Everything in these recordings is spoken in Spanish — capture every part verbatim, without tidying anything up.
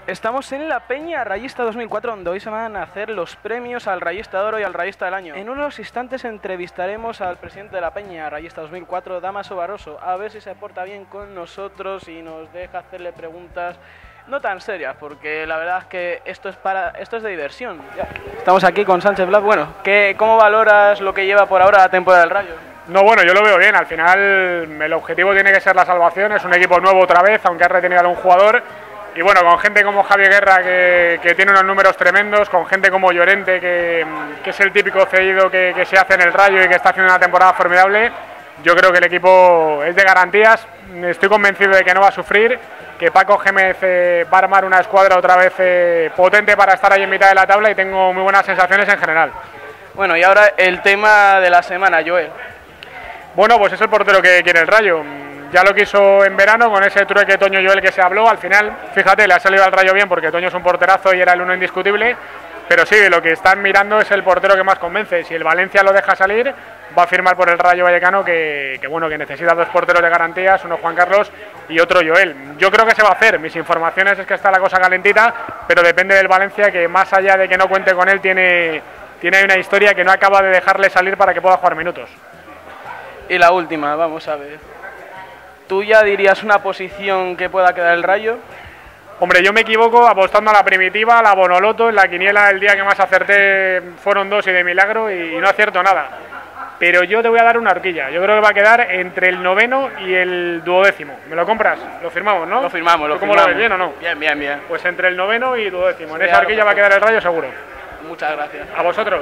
Estamos en la Peña Rayista dos mil cuatro, donde hoy se van a hacer los premios al Rayista de Oro y al Rayista del Año. En unos instantes entrevistaremos al presidente de la Peña Rayista dos mil cuatro, Dámaso Barroso, a ver si se porta bien con nosotros y nos deja hacerle preguntas no tan serias, porque la verdad es que esto es para esto es de diversión. Ya. Estamos aquí con Sánchez Blas. Bueno, ¿qué, ¿cómo valoras lo que lleva por ahora la temporada del Rayo? No, bueno, yo lo veo bien. Al final el objetivo tiene que ser la salvación. Es un equipo nuevo otra vez, aunque ha retenido a algún jugador. Y bueno, con gente como Javier Guerra, que, que tiene unos números tremendos, con gente como Llorente, que, que es el típico cedido que, que se hace en el Rayo y que está haciendo una temporada formidable, yo creo que el equipo es de garantías. Estoy convencido de que no va a sufrir, que Paco Gémez eh, va a armar una escuadra otra vez eh, potente para estar ahí en mitad de la tabla, y tengo muy buenas sensaciones en general. Bueno, y ahora el tema de la semana, Joel. Bueno, pues es el portero que quiere el Rayo. Ya lo quiso en verano con ese trueque Toño-Joel que se habló. Al final, fíjate, le ha salido al Rayo bien porque Toño es un porterazo y era el uno indiscutible. Pero sí, lo que están mirando es el portero que más convence. Si el Valencia lo deja salir, va a firmar por el Rayo Vallecano, que, que bueno, que necesita dos porteros de garantías, uno Juan Carlos y otro Joel. Yo creo que se va a hacer. Mis informaciones es que está la cosa calentita, pero depende del Valencia, que más allá de que no cuente con él, tiene, tiene una historia que no acaba de dejarle salir para que pueda jugar minutos. Y la última, vamos a ver. ¿Tú ya dirías una posición que pueda quedar el Rayo? Hombre, yo me equivoco apostando a la primitiva, a la Bonoloto. En la quiniela el día que más acerté fueron dos y de milagro, y no acierto nada. Pero yo te voy a dar una horquilla. Yo creo que va a quedar entre el noveno y el duodécimo. ¿Me lo compras? Lo firmamos, ¿no? Lo firmamos, lo ¿Cómo firmamos. lo ves, bien o no? Bien, bien, bien. Pues entre el noveno y duodécimo. En Sí, esa horquilla va a quedar el Rayo seguro. Muchas gracias. ¿A vosotros?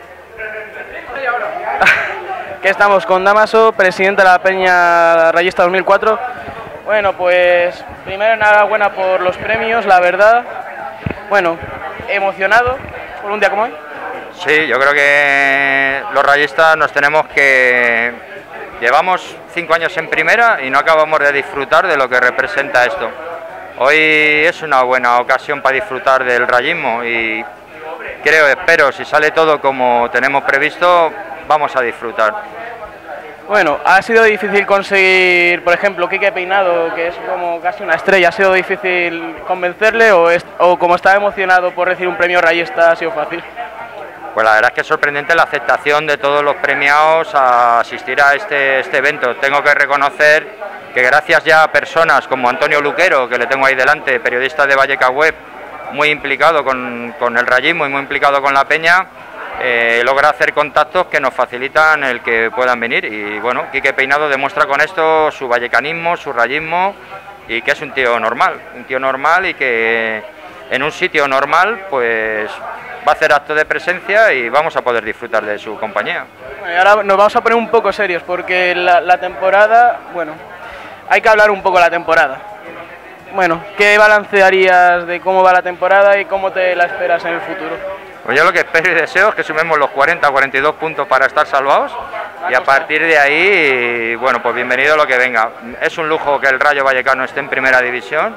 Que estamos con Dámaso, presidente de la Peña Rayista dos mil cuatro. Bueno, pues primero enhorabuena por los premios, la verdad. Bueno, emocionado por un día como hoy. Sí, yo creo que los rayistas nos tenemos que... Llevamos cinco años en primera y no acabamos de disfrutar de lo que representa esto. Hoy es una buena ocasión para disfrutar del rayismo y creo, espero, si sale todo como tenemos previsto, vamos a disfrutar. Bueno, ha sido difícil conseguir, por ejemplo, Quique Peinado, que es como casi una estrella. ¿Ha sido difícil convencerle o, es, o como estaba emocionado por recibir un premio rayista ha sido fácil? Pues la verdad es que es sorprendente la aceptación de todos los premiados a asistir a este, este evento. Tengo que reconocer que gracias ya a personas como Antonio Luquero, que le tengo ahí delante, periodista de Valleca Web, muy implicado con, con el rayismo y muy implicado con la Peña, eh, logra hacer contactos que nos facilitan el que puedan venir. Y bueno, Quique Peinado demuestra con esto su vallecanismo, su rayismo, y que es un tío normal, un tío normal y que en un sitio normal pues va a hacer acto de presencia y vamos a poder disfrutar de su compañía. Bueno, y ahora nos vamos a poner un poco serios porque la, la temporada, bueno, hay que hablar un poco de la temporada. Bueno, ¿qué balance harías de cómo va la temporada y cómo te la esperas en el futuro? Pues yo lo que espero y deseo es que sumemos los cuarenta a cuarenta y dos puntos para estar salvados, y a partir de ahí, bueno, pues bienvenido lo que venga. Es un lujo que el Rayo Vallecano esté en primera división,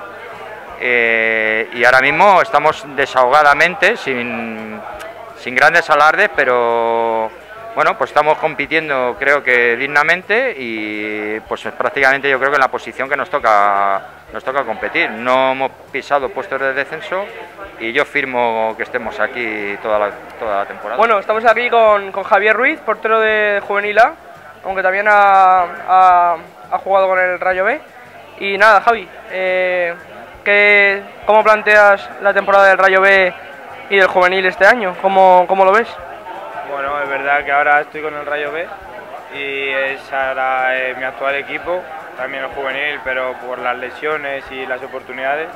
eh, y ahora mismo estamos desahogadamente, sin, sin grandes alardes, pero bueno, pues estamos compitiendo creo que dignamente, y pues prácticamente yo creo que en la posición que nos toca, nos toca competir. No hemos pisado puestos de descenso y yo firmo que estemos aquí toda la, toda la temporada. Bueno, estamos aquí con, con Javier Ruiz, portero de Juvenil A, aunque también ha, ha, ha jugado con el Rayo B. Y nada, Javi, eh, ¿qué, ¿cómo planteas la temporada del Rayo B y del Juvenil este año? ¿Cómo, cómo lo ves? Bueno, es verdad que ahora estoy con el Rayo B y es ahora eh, mi actual equipo, también el juvenil, pero por las lesiones y las oportunidades.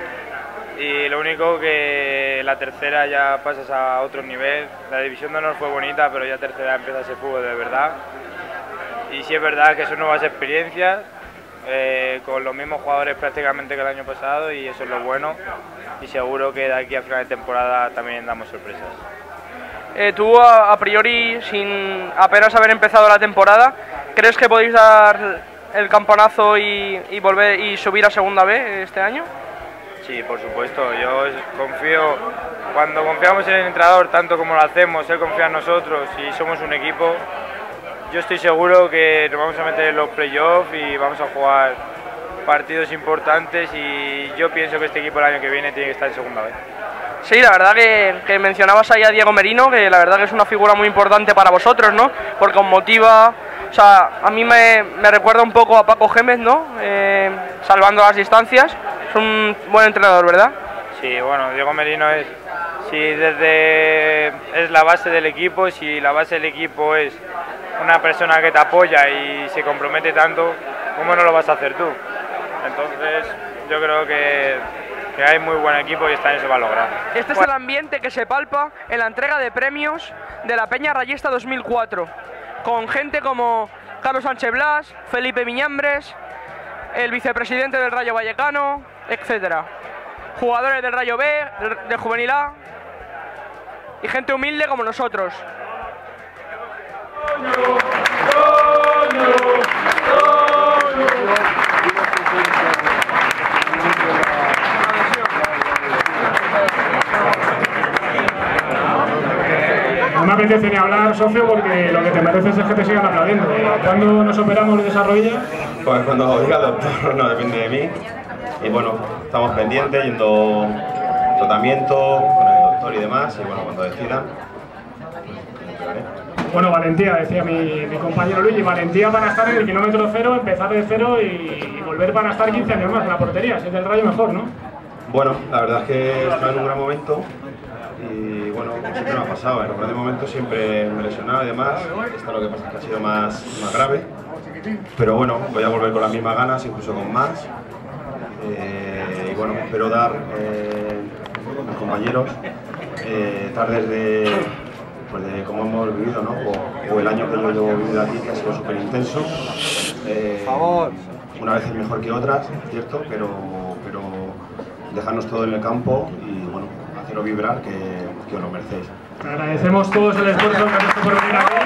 Y lo único que la tercera ya pasas a otro nivel. La división de honor fue bonita, pero ya tercera empieza a ser fútbol de verdad. Y sí es verdad que son nuevas experiencias, eh, con los mismos jugadores prácticamente que el año pasado, y eso es lo bueno. Y seguro que de aquí a final de temporada también damos sorpresas. Eh, tú, a, a priori, sin apenas haber empezado la temporada, ¿crees que podéis dar el campanazo y, y volver y subir a segunda B este año? Sí, por supuesto. Yo confío, cuando confiamos en el entrenador tanto como lo hacemos, él confía en nosotros y somos un equipo, yo estoy seguro que nos vamos a meter en los playoffs y vamos a jugar partidos importantes y yo pienso que este equipo el año que viene tiene que estar en segunda vez. Sí, la verdad que, que mencionabas ahí a Diego Merino, que la verdad que es una figura muy importante para vosotros, ¿no? Porque os motiva, o sea, a mí me, me recuerda un poco a Paco Gémez, ¿no? Eh, salvando las distancias, es un buen entrenador, ¿verdad? Sí, bueno, Diego Merino es, si desde, es la base del equipo, si la base del equipo es una persona que te apoya y se compromete tanto, ¿cómo no lo vas a hacer tú? Entonces, yo creo que... que hay muy buen equipo y este año se va a lograr. Este es el ambiente que se palpa en la entrega de premios de la Peña Rayista dos mil cuatro, con gente como Carlos Sánchez Blas, Felipe Miñambres, el vicepresidente del Rayo Vallecano, etcétera. Jugadores del Rayo B, del Juvenil A y gente humilde como nosotros. No me apetece ni hablar, socio, porque lo que te mereces es que te sigan aplaudiendo. ¿Cuándo nos operamos de esa rodilla? Pues cuando diga el doctor, no depende de mí. Y bueno, estamos pendientes, yendo a tratamiento con el doctor y demás. Y bueno, cuando decidan, pues me operaré. Bueno, valentía, decía mi, mi compañero Luigi, valentía para estar en el kilómetro cero, empezar de cero y, y volver para estar quince años más en la portería. Si es del Rayo, mejor, ¿no? Bueno, la verdad es que está en un gran momento. Y bueno, como siempre me ha pasado, en los grandes momentos siempre me he lesionado y demás. Esto lo que pasa es que ha sido más, más grave. Pero bueno, voy a volver con las mismas ganas, incluso con más. Eh, y bueno, espero dar eh, a mis compañeros eh, tardes de, pues de cómo hemos vivido, ¿no? O, o el año que yo llevo vivido aquí, que ha sido súper intenso. Eh, una vez es mejor que otras, ¿cierto? Pero, pero dejarnos todo en el campo y bueno, haceros vibrar, que, que os lo merecéis. Te agradecemos todos el esfuerzo que has hecho por venir aquí.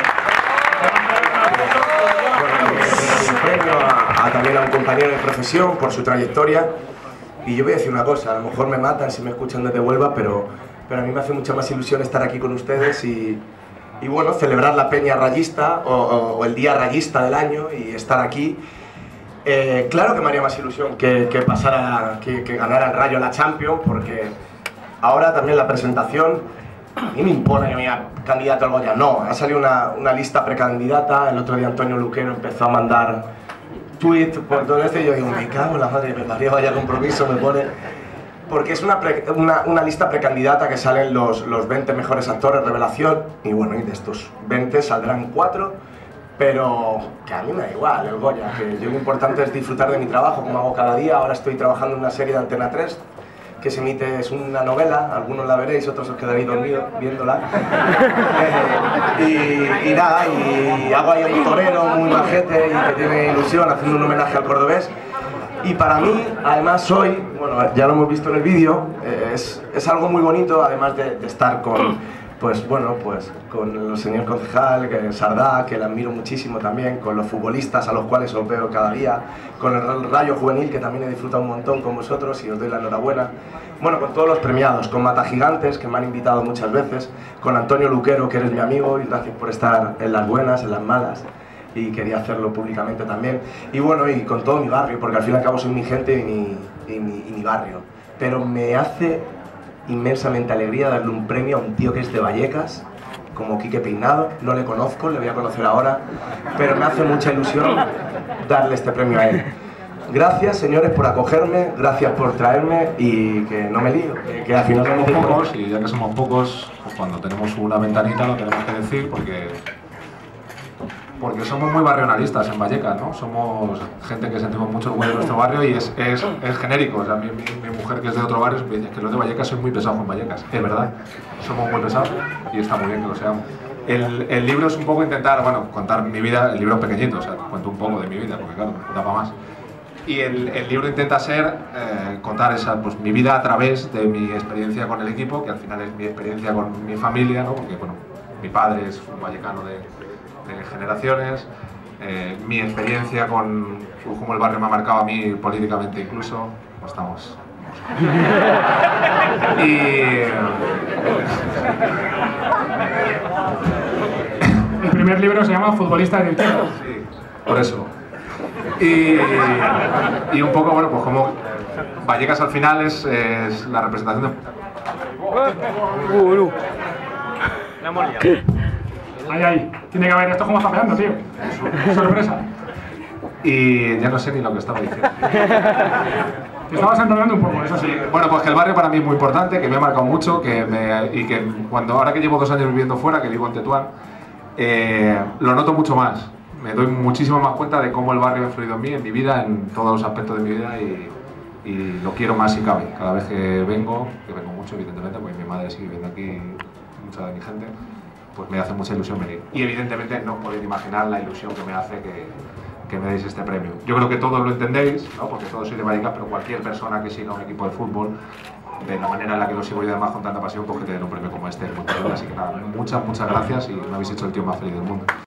Un premio a, a también a un compañero de profesión por su trayectoria. Y yo voy a decir una cosa, a lo mejor me matan si me escuchan desde Huelva, pero, pero a mí me hace mucha más ilusión estar aquí con ustedes y, y bueno, celebrar la Peña Rayista o, o, o el Día Rayista del año y estar aquí. Eh, claro que me haría más ilusión que, que, pasara, que, que ganara el Rayo la Champions, porque ahora también la presentación, a mí me impone que me diga candidato al Goya. No, ha salido una, una lista precandidata. El otro día Antonio Luquero empezó a mandar tweets por todo esto y yo digo, me cago en la madre, me parió, vaya compromiso me pone. Porque es una, pre, una, una lista precandidata que salen los, los veinte mejores actores revelación y bueno, y de estos veinte saldrán cuatro, pero que a mí me da igual el Goya, que yo lo importante es disfrutar de mi trabajo como hago cada día. Ahora estoy trabajando en una serie de Antena tres que se emite, es una novela, algunos la veréis, otros os quedaréis dormidos viéndola. eh, y, y nada, y hago ahí un torero muy majete y que tiene ilusión haciendo un homenaje al cordobés. Y para mí, además hoy, bueno, ya lo hemos visto en el vídeo, eh, es, es algo muy bonito, además de, de estar con, pues bueno, pues con el señor concejal, que Sardá, que le admiro muchísimo también, con los futbolistas a los cuales os veo cada día, con el Rayo Juvenil, que también he disfrutado un montón con vosotros y os doy la enhorabuena. Bueno, con todos los premiados, con Mata Gigantes, que me han invitado muchas veces, con Antonio Luquero, que eres mi amigo, y gracias por estar en las buenas, en las malas, y quería hacerlo públicamente también. Y bueno, y con todo mi barrio, porque al fin y al cabo soy mi gente y mi, y mi, y mi barrio. Pero me hace inmensamente alegría darle un premio a un tío que es de Vallecas, como Quique Peinado. No le conozco, le voy a conocer ahora, pero me hace mucha ilusión darle este premio a él. Gracias, señores, por acogerme, gracias por traerme y que no me lío, que, que al final somos pocos y ya que somos pocos, pues cuando tenemos una ventanita lo tenemos que decir porque porque somos muy barrionalistas en Vallecas, ¿no? Somos gente que sentimos mucho orgullo de nuestro barrio y es, es, es genérico. O sea, mi, mi, mi mujer, que es de otro barrio, me dice que los de Vallecas son muy pesados con Vallecas. Es verdad, somos muy pesados y está muy bien que lo seamos. El, el libro es un poco intentar, bueno, contar mi vida. El libro es pequeñito, o sea, cuento un poco de mi vida, porque claro, da para más. Y el, el libro intenta ser, eh, contar esa, pues, mi vida a través de mi experiencia con el equipo, que al final es mi experiencia con mi familia, ¿no? Porque, bueno, mi padre es un vallecano de, de generaciones, eh, mi experiencia con cómo el barrio me ha marcado a mí políticamente incluso, pues estamos... y... El primer libro se llama Futbolista de Tierra. Sí, por eso. Y, y un poco, bueno, pues como Vallecas al final es, es la representación de... ¿Qué? Ahí, ahí. Tiene que haber esto como está pegando, tío. Sorpresa. Y ya no sé ni lo que estaba diciendo. Te estabas enrollando un poco, eso sí. Bueno, pues que el barrio para mí es muy importante, que me ha marcado mucho, que me, y que cuando ahora que llevo dos años viviendo fuera, que vivo en Tetuán, eh, lo noto mucho más. Me doy muchísimo más cuenta de cómo el barrio ha influido en mí, en mi vida, en todos los aspectos de mi vida y, y lo quiero más si cabe. Cada vez que vengo, que vengo mucho evidentemente, porque mi madre sigue viviendo aquí, mucha de mi gente, pues me hace mucha ilusión venir. Y evidentemente no podéis imaginar la ilusión que me hace que, que me deis este premio. Yo creo que todos lo entendéis, ¿no? Porque todos sois de Vallecas, pero cualquier persona que siga un equipo de fútbol, de la manera en la que lo sigo y además con tanta pasión, pues que te den un premio como este. Así que nada, muchas, muchas gracias y me habéis hecho el tío más feliz del mundo.